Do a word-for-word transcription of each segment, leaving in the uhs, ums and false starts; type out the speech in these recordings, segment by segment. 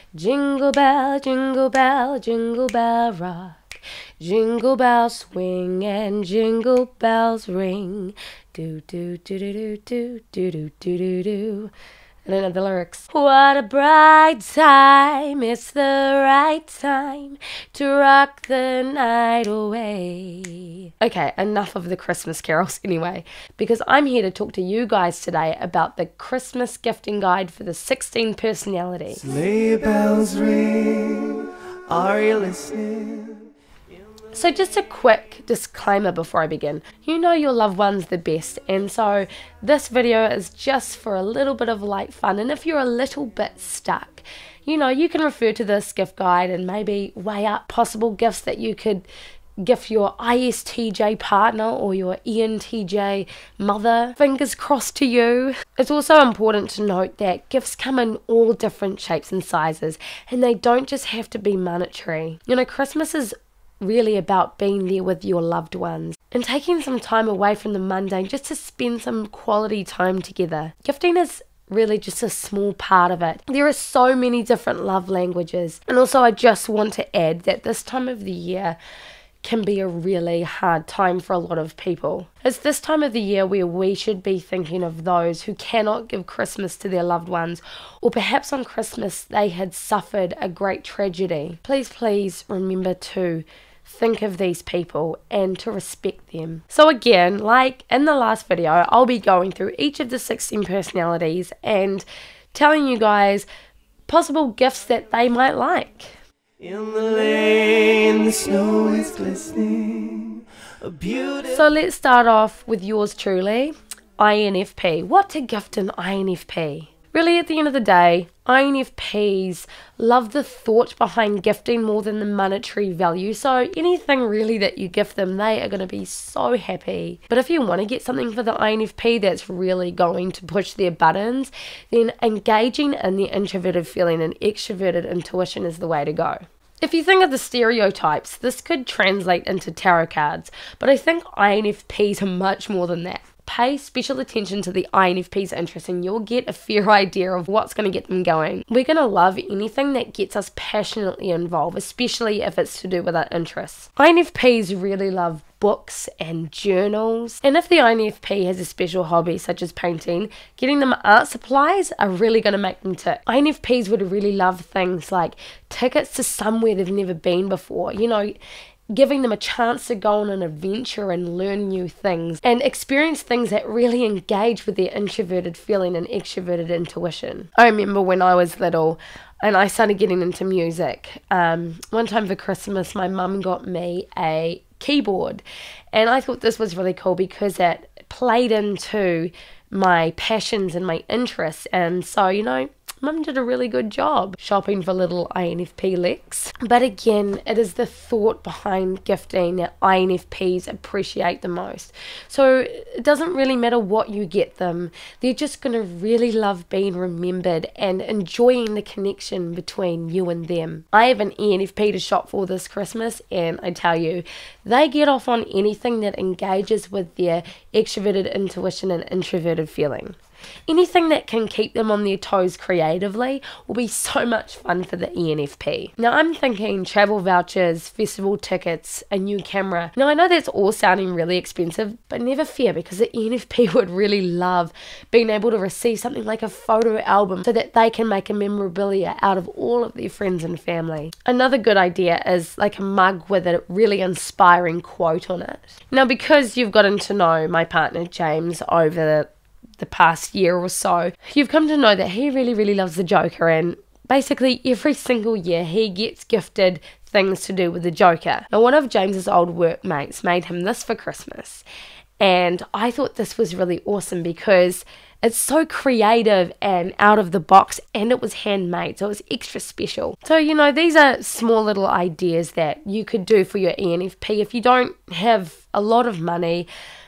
Jingle bell, jingle bell, jingle bell rock. Jingle bells swing and jingle bells ring. Do do do do do do do do do do do. I don't know the lyrics. What a bright time, it's the right time to rock the night away. Okay, enough of the Christmas carols anyway, because I'm here to talk to you guys today about the Christmas gifting guide for the sixteen personalities. Sleigh bells ring, are you listening? So just a quick disclaimer before I begin. You know your loved ones the best, and so this video is just for a little bit of light fun, and if you're a little bit stuck, you know, you can refer to this gift guide and maybe weigh up possible gifts that you could gift your I S T J partner or your E N T J mother. Fingers crossed to you. It's also important to note that gifts come in all different shapes and sizes, and they don't just have to be monetary. You know, Christmas is really about being there with your loved ones and taking some time away from the mundane just to spend some quality time together. Gifting is really just a small part of it. There are so many different love languages, and also I just want to add that this time of the year can be a really hard time for a lot of people. It's this time of the year where we should be thinking of those who cannot give Christmas to their loved ones, or perhaps on Christmas they had suffered a great tragedy. Please, please remember to think of these people and to respect them. So again, like in the last video, I'll be going through each of the sixteen personalities and telling you guys possible gifts that they might like. In the lane, the snow is glistening. A beautiful. So let's start off with yours truly, I N F P. What to gift an I N F P? Really, at the end of the day, I N F Ps love the thought behind gifting more than the monetary value. So anything really that you gift them, they are going to be so happy. But if you want to get something for the I N F P that's really going to push their buttons, then engaging in the introverted feeling and extroverted intuition is the way to go. If you think of the stereotypes, this could translate into tarot cards, but I think I N F Ps are much more than that. Pay special attention to the I N F P's interest and you'll get a fair idea of what's going to get them going. We're going to love anything that gets us passionately involved, especially if it's to do with our interests. I N F Ps really love books and journals, and if the I N F P has a special hobby such as painting, getting them art supplies are really going to make them tick. I N F Ps would really love things like tickets to somewhere they've never been before, you know, giving them a chance to go on an adventure and learn new things and experience things that really engage with their introverted feeling and extroverted intuition. I remember when I was little and I started getting into music. Um, one time for Christmas, my mum got me a keyboard, and I thought this was really cool because it played into my passions and my interests, and so, you know, Mum did a really good job shopping for little I N F P Lex. But again, it is the thought behind gifting that I N F Ps appreciate the most. So it doesn't really matter what you get them. They're just going to really love being remembered and enjoying the connection between you and them. I have an E N F P to shop for this Christmas, and I tell you, they get off on anything that engages with their extroverted intuition and introverted feeling. Anything that can keep them on their toes creatively will be so much fun for the E N F P. Now I'm thinking travel vouchers, festival tickets, a new camera. Now I know that's all sounding really expensive, but never fear, because the E N F P would really love being able to receive something like a photo album so that they can make a memorabilia out of all of their friends and family. Another good idea is like a mug with a really inspiring quote on it. Now because you've gotten to know my partner James over the the past year or so, you've come to know that he really, really loves the Joker, and basically every single year he gets gifted things to do with the Joker. Now one of James's old workmates made him this for Christmas, and I thought this was really awesome because it's so creative and out of the box, and it was handmade, so it was extra special. So, you know, these are small little ideas that you could do for your E N F P if you don't have a lot of money.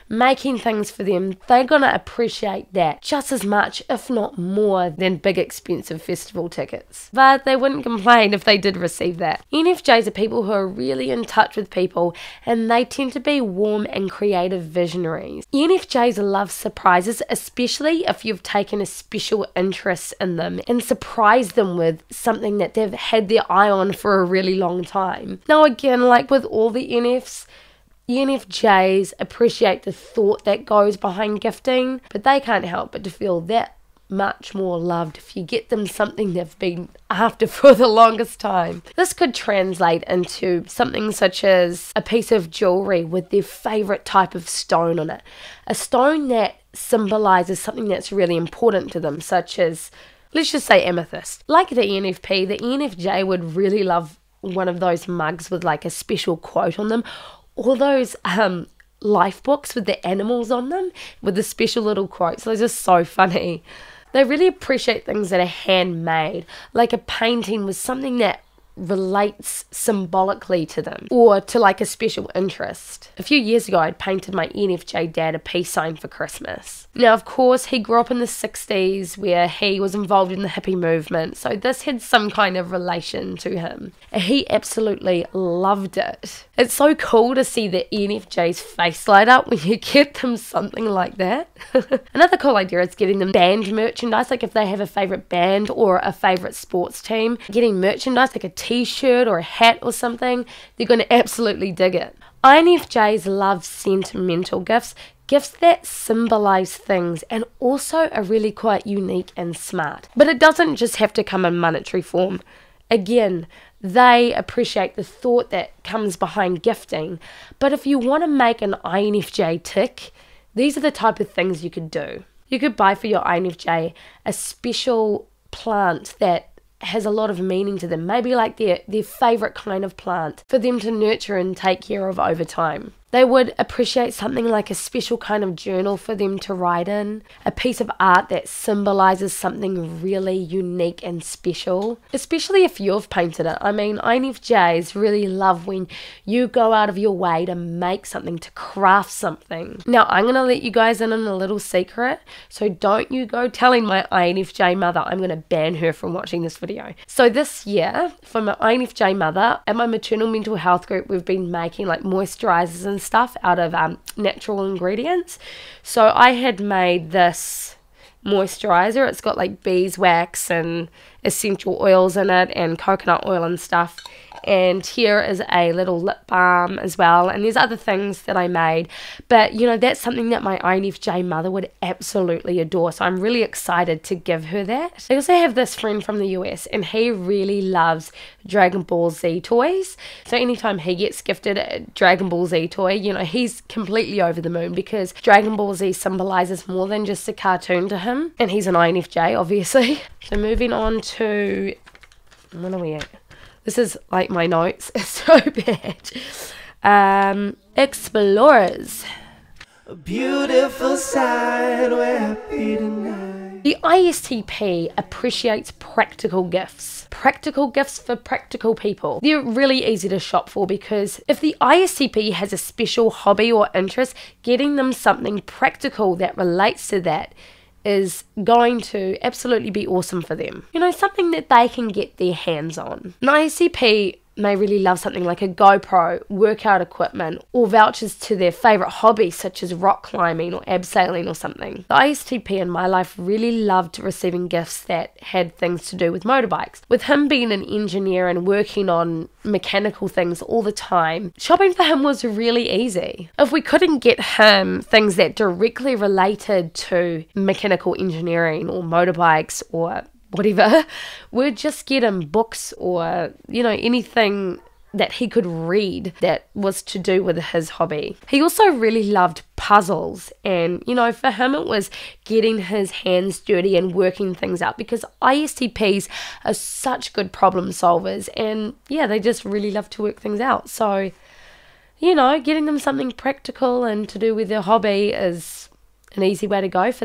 making things for them, they're going to appreciate that just as much, if not more, than big expensive festival tickets. But they wouldn't complain if they did receive that. E N F Js are people who are really in touch with people, and they tend to be warm and creative visionaries. E N F Js love surprises, especially if you've taken a special interest in them and surprised them with something that they've had their eye on for a really long time. Now again, like with all the N Fs, E N F Js appreciate the thought that goes behind gifting, but they can't help but to feel that much more loved if you get them something they've been after for the longest time. This could translate into something such as a piece of jewelry with their favourite type of stone on it. A stone that symbolises something that's really important to them, such as, let's just say, amethyst. Like the E N F P, the E N F J would really love one of those mugs with like a special quote on them, or those um life books with the animals on them with the special little quotes. Those are so funny. They really appreciate things that are handmade, like a painting with something that relates symbolically to them or to like a special interest. A few years ago, I'd painted my E N F J dad a peace sign for Christmas. Now, of course, he grew up in the sixties where he was involved in the hippie movement, so this had some kind of relation to him. He absolutely loved it. It's so cool to see the E N F J's face light up when you get them something like that. Another cool idea is getting them band merchandise, like if they have a favourite band or a favourite sports team, getting merchandise like a t-shirt or a hat or something, they're going to absolutely dig it. I N F Js love sentimental gifts, gifts that symbolise things and also are really quite unique and smart. But it doesn't just have to come in monetary form. Again, they appreciate the thought that comes behind gifting. But if you want to make an I N F J tick, these are the type of things you could do. You could buy for your I N F J a special plant that has a lot of meaning to them, maybe like their, their favourite kind of plant for them to nurture and take care of over time. They would appreciate something like a special kind of journal for them to write in, a piece of art that symbolises something really unique and special, especially if you've painted it. I mean, I N F Js really love when you go out of your way to make something, to craft something. Now, I'm going to let you guys in on a little secret, so don't you go telling my I N F J mother. I'm going to ban her from watching this video. So this year, for my I N F J mother, at my maternal mental health group, we've been making like moisturisers and stuff out of um, natural ingredients. So I had made this moisturizer. It's got like beeswax and essential oils in it and coconut oil and stuff. And here is a little lip balm as well, and there's other things that I made, but you know, that's something that my I N F J mother would absolutely adore, so I'm really excited to give her that. I also have this friend from the U S, and he really loves Dragon Ball Z toys, so anytime he gets gifted a Dragon Ball Z toy, you know, he's completely over the moon, because Dragon Ball Z symbolizes more than just a cartoon to him, and he's an I N F J obviously. So moving on to, what are we at? This is like my notes. It's so bad. Um, explorers. A beautiful sight, we're happy tonight. The I S T P appreciates practical gifts. Practical gifts for practical people. They're really easy to shop for, because if the I S T P has a special hobby or interest, getting them something practical that relates to that is going to absolutely be awesome for them. You know, something that they can get their hands on. An I S T P may really love something like a GoPro, workout equipment, or vouchers to their favourite hobbies such as rock climbing or abseiling or something. The I S T P in my life really loved receiving gifts that had things to do with motorbikes. With him being an engineer and working on mechanical things all the time, shopping for him was really easy. If we couldn't get him things that directly related to mechanical engineering or motorbikes or whatever, we'd just get him books or, you know, anything that he could read that was to do with his hobby. He also really loved puzzles, and, you know, for him it was getting his hands dirty and working things out, because I S T Ps are such good problem solvers, and yeah, they just really love to work things out. So, you know, getting them something practical and to do with their hobby is an easy way to go for them.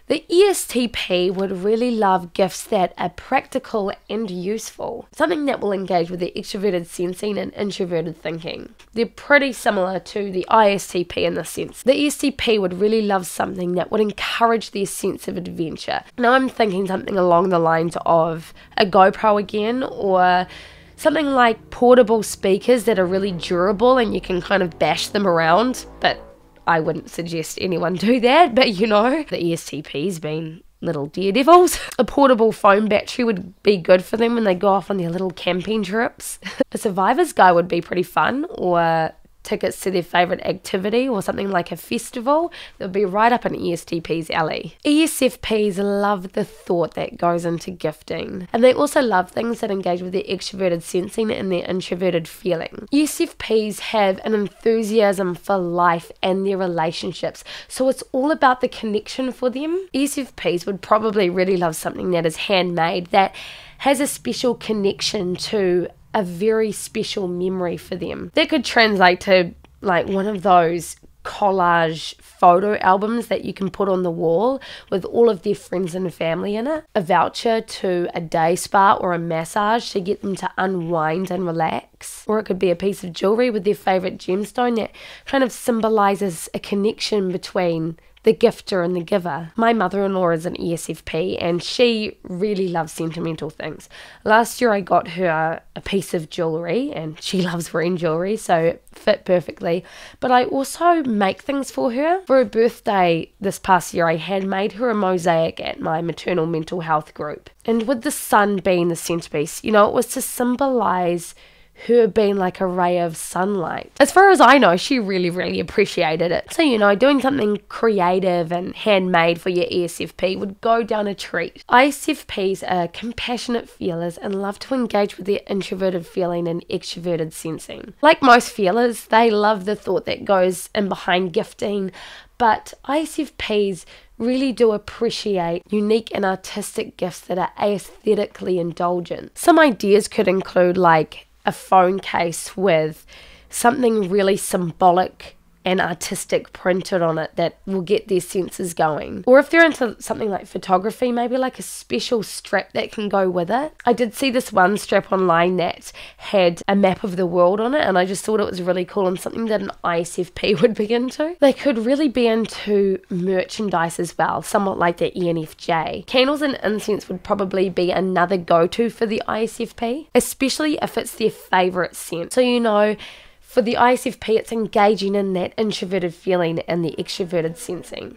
The E S T P would really love gifts that are practical and useful, something that will engage with their extroverted sensing and introverted thinking. They're pretty similar to the I S T P in this sense. The E S T P would really love something that would encourage their sense of adventure. Now I'm thinking something along the lines of a GoPro again, or something like portable speakers that are really durable and you can kind of bash them around, but I wouldn't suggest anyone do that, but you know, the E S T P's been little daredevils. A portable phone battery would be good for them when they go off on their little camping trips. A survivor's guide would be pretty fun, or tickets to their favourite activity or something like a festival. That would be right up an E S T P's alley. E S F Ps love the thought that goes into gifting, and they also love things that engage with their extroverted sensing and their introverted feeling. E S F Ps have an enthusiasm for life and their relationships, so it's all about the connection for them. E S F Ps would probably really love something that is handmade, that has a special connection to a very special memory for them. That could translate to like one of those collage photo albums that you can put on the wall with all of their friends and family in it. A voucher to a day spa or a massage to get them to unwind and relax. Or it could be a piece of jewelry with their favourite gemstone that kind of symbolises a connection between the gifter and the giver. My mother-in-law is an E S F P and she really loves sentimental things. Last year I got her a piece of jewellery, and she loves wearing jewellery, so it fit perfectly. But I also make things for her. For her birthday this past year, I had made her a mosaic at my maternal mental health group. And with the sun being the centrepiece, you know, it was to symbolise her being like a ray of sunlight. As far as I know, she really, really appreciated it. So, you know, doing something creative and handmade for your E S F P would go down a treat. I S F Ps are compassionate feelers and love to engage with their introverted feeling and extroverted sensing. Like most feelers, they love the thought that goes in behind gifting, but I S F Ps really do appreciate unique and artistic gifts that are aesthetically indulgent. Some ideas could include like a phone case with something really symbolic and artistic printed on it that will get their senses going. Or if they're into something like photography, maybe like a special strap that can go with it. I did see this one strap online that had a map of the world on it, and I just thought it was really cool and something that an I S F P would be into. They could really be into merchandise as well, somewhat like the E N F J. Candles and incense would probably be another go-to for the I S F P, especially if it's their favourite scent. So, you know, for the I S F P, it's engaging in that introverted feeling and the extroverted sensing.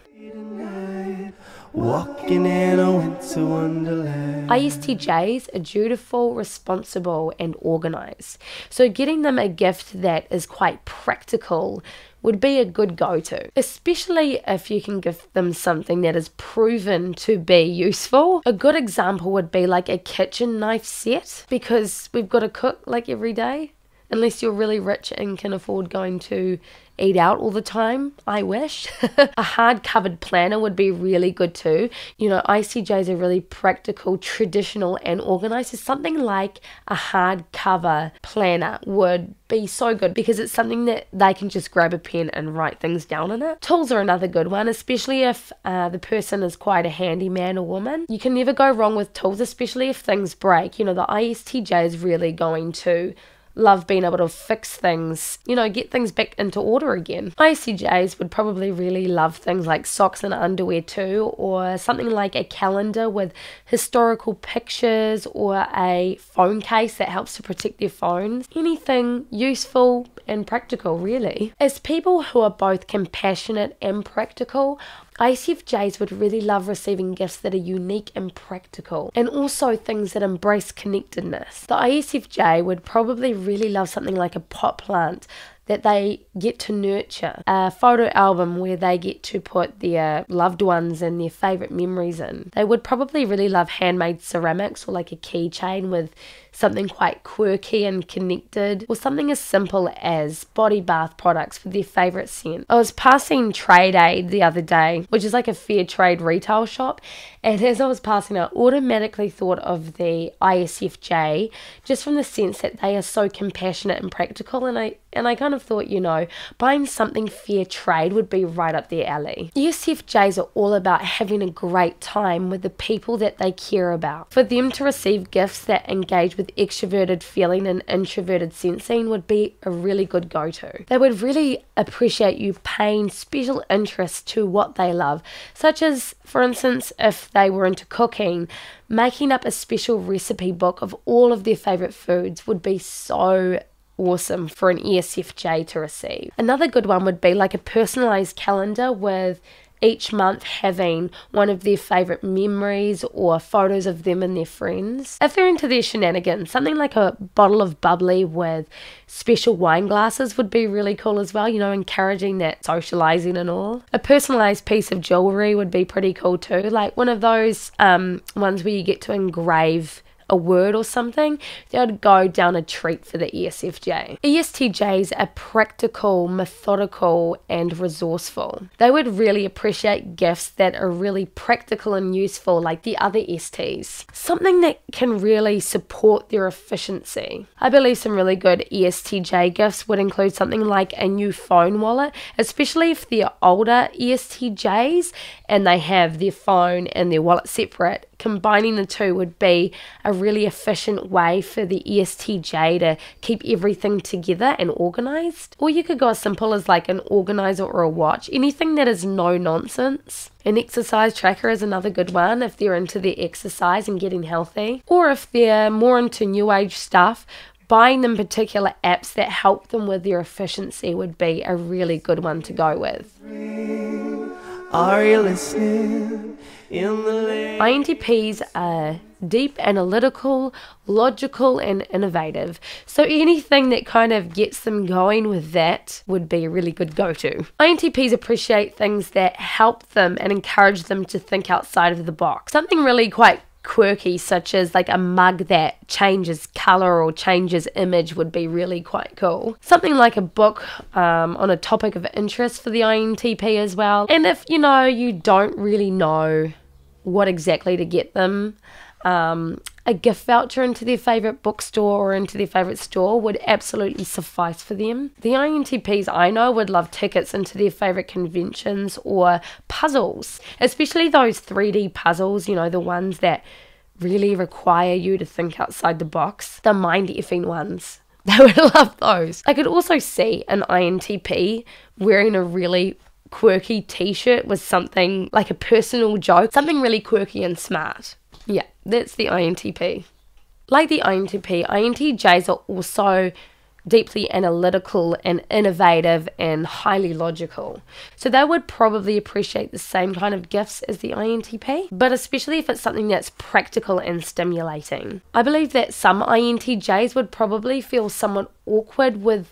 Walking in a winter wonderland. I S T Js are dutiful, responsible, and organised. So getting them a gift that is quite practical would be a good go-to, especially if you can give them something that is proven to be useful. A good example would be like a kitchen knife set, because we've got to cook like every day. Unless you're really rich and can afford going to eat out all the time, I wish. A hard-covered planner would be really good too. You know, I S T Js are really practical, traditional, and organised. So something like a hardcover planner would be so good because it's something that they can just grab a pen and write things down in it. Tools are another good one, especially if uh, the person is quite a handyman or woman. You can never go wrong with tools, especially if things break. You know, the I S T J is really going to love being able to fix things, you know, get things back into order again. I S T Js would probably really love things like socks and underwear too, or something like a calendar with historical pictures, or a phone case that helps to protect their phones. Anything useful and practical, really. As people who are both compassionate and practical, I S F Js would really love receiving gifts that are unique and practical, and also things that embrace connectedness. The I S F J would probably really love something like a pot plant that they get to nurture, a photo album where they get to put their loved ones and their favourite memories in. They would probably really love handmade ceramics, or like a keychain with something quite quirky and connected, or something as simple as body bath products for their favourite scent. I was passing Trade Aid the other day, which is like a fair trade retail shop, and as I was passing, I automatically thought of the I S F J, just from the sense that they are so compassionate and practical, and I and I kind of thought, you know, buying something fair trade would be right up their alley. E S F Js are all about having a great time with the people that they care about. For them to receive gifts that engage with extroverted feeling and introverted sensing would be a really good go-to. They would really appreciate you paying special interest to what they love, such as, for instance, if they were into cooking, making up a special recipe book of all of their favourite foods would be so awesome for an E S F J to receive. Another good one would be like a personalised calendar with each month having one of their favourite memories or photos of them and their friends. If they're into their shenanigans, something like a bottle of bubbly with special wine glasses would be really cool as well, you know, encouraging that socialising and all. A personalised piece of jewellery would be pretty cool too, like one of those um, ones where you get to engrave a word or something. That would go down a treat for the E S F J. E S T Js are practical, methodical, and resourceful. They would really appreciate gifts that are really practical and useful, like the other S Ts. Something that can really support their efficiency. I believe some really good E S T J gifts would include something like a new phone wallet, especially if they're older E S T Js and they have their phone and their wallet separate. Combining the two would be a really efficient way for the E S T J to keep everything together and organised. Or you could go as simple as like an organiser or a watch, anything that is no nonsense. An exercise tracker is another good one if they're into their exercise and getting healthy. Or if they're more into new age stuff, buying them particular apps that help them with their efficiency would be a really good one to go with. Are you listening? In the lane. I N T Ps are deep, analytical, logical, and innovative. So anything that kind of gets them going with that would be a really good go-to. I N T Ps appreciate things that help them and encourage them to think outside of the box. Something really quite quirky, such as like a mug that changes colour or changes image, would be really quite cool. Something like a book um, on a topic of interest for the I N T P as well. And if, you know, you don't really know what exactly to get them, um, a gift voucher into their favourite bookstore or into their favourite store would absolutely suffice for them. The I N T Ps I know would love tickets into their favourite conventions or puzzles, especially those three D puzzles, you know, the ones that really require you to think outside the box, the mind-effing ones. They would love those. I could also see an I N T P wearing a really quirky t-shirt with something like a personal joke, something really quirky and smart. Yeah, that's the I N T P. Like the I N T P, I N T Js are also deeply analytical and innovative and highly logical. So they would probably appreciate the same kind of gifts as the I N T P, but especially if it's something that's practical and stimulating. I believe that some I N T Js would probably feel somewhat awkward with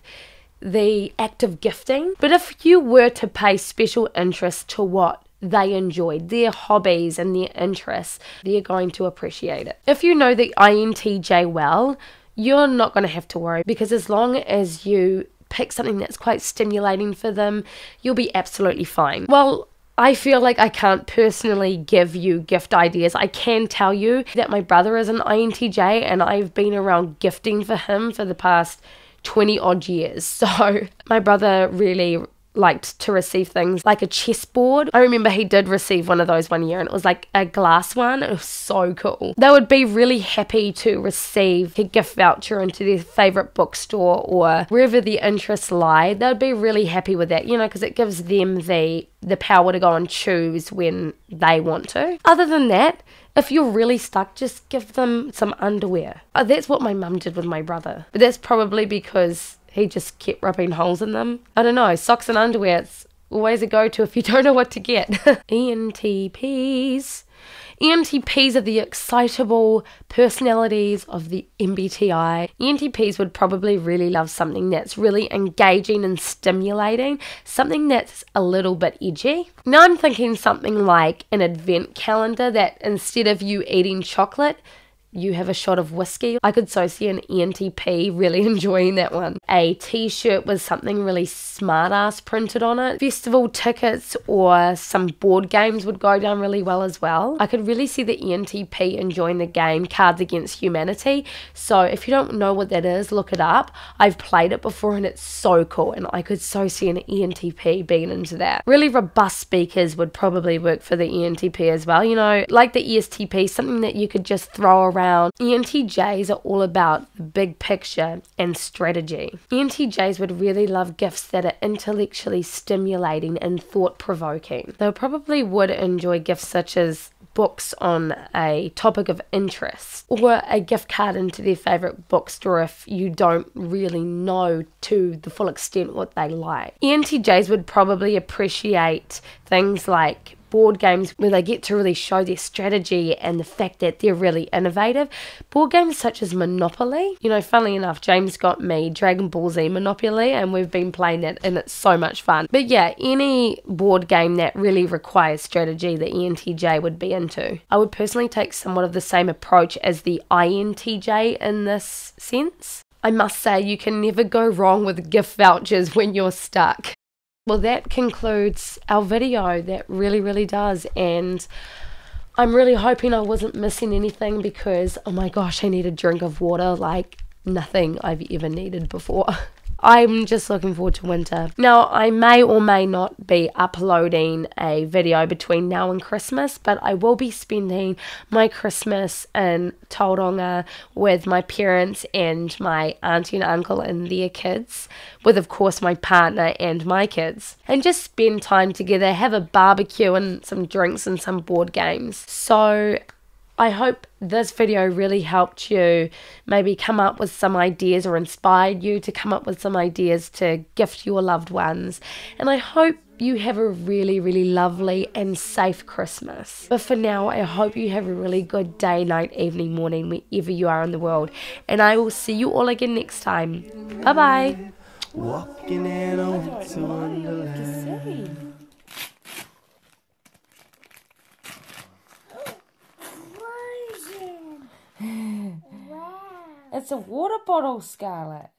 the act of gifting, but if you were to pay special interest to what they enjoyed, their hobbies and their interests, they're going to appreciate it. If you know the I N T J well, you're not going to have to worry, because as long as you pick something that's quite stimulating for them, you'll be absolutely fine. Well, I feel like I can't personally give you gift ideas. I can tell you that my brother is an I N T J and I've been around gifting for him for the past twenty odd years. So my brother really liked to receive things like a chessboard. I remember he did receive one of those one year, and it was like a glass one. It was so cool. They would be really happy to receive a gift voucher into their favourite bookstore or wherever their interests lie. They would be really happy with that, you know, because it gives them the the power to go and choose when they want to. Other than that, if you're really stuck, just give them some underwear. Oh, that's what my mum did with my brother. But that's probably because he just kept rubbing holes in them. I don't know, socks and underwear, it's always a go-to if you don't know what to get. E N T Ps. E N T Ps are the excitable personalities of the M B T I. E N T Ps would probably really love something that's really engaging and stimulating, something that's a little bit edgy. Now I'm thinking something like an advent calendar that instead of you eating chocolate, you have a shot of whiskey. I could so see an E N T P really enjoying that one. A t-shirt with something really smart ass printed on it. Festival tickets or some board games would go down really well as well. I could really see the E N T P enjoying the game Cards Against Humanity. So if you don't know what that is, look it up. I've played it before and it's so cool, and I could so see an E N T P being into that. Really robust speakers would probably work for the E N T P as well. You know, like the E S T P, something that you could just throw around. E N T Js are all about the big picture and strategy. E N T Js would really love gifts that are intellectually stimulating and thought-provoking. They probably would enjoy gifts such as books on a topic of interest, or a gift card into their favourite bookstore if you don't really know to the full extent what they like. E N T Js would probably appreciate things like board games where they get to really show their strategy and the fact that they're really innovative. Board games such as Monopoly. You know, funnily enough, James got me Dragon Ball Z Monopoly and we've been playing it and it's so much fun. But yeah, any board game that really requires strategy, the E N T J would be into. I would personally take somewhat of the same approach as the I N T J in this sense. I must say, you can never go wrong with gift vouchers when you're stuck. Well, that concludes our video. That really, really does. And I'm really hoping I wasn't missing anything because, oh my gosh, I need a drink of water like nothing I've ever needed before. I'm just looking forward to winter. Now, I may or may not be uploading a video between now and Christmas, but I will be spending my Christmas in Tauranga with my parents and my auntie and uncle and their kids, with of course my partner and my kids, and just spend time together, have a barbecue and some drinks and some board games. So I hope this video really helped you maybe come up with some ideas or inspired you to come up with some ideas to gift your loved ones. And I hope you have a really, really lovely and safe Christmas. But for now, I hope you have a really good day, night, evening, morning, wherever you are in the world. And I will see you all again next time. Bye-bye. Walking in a winter wonderland. It's a water bottle, Scarlett.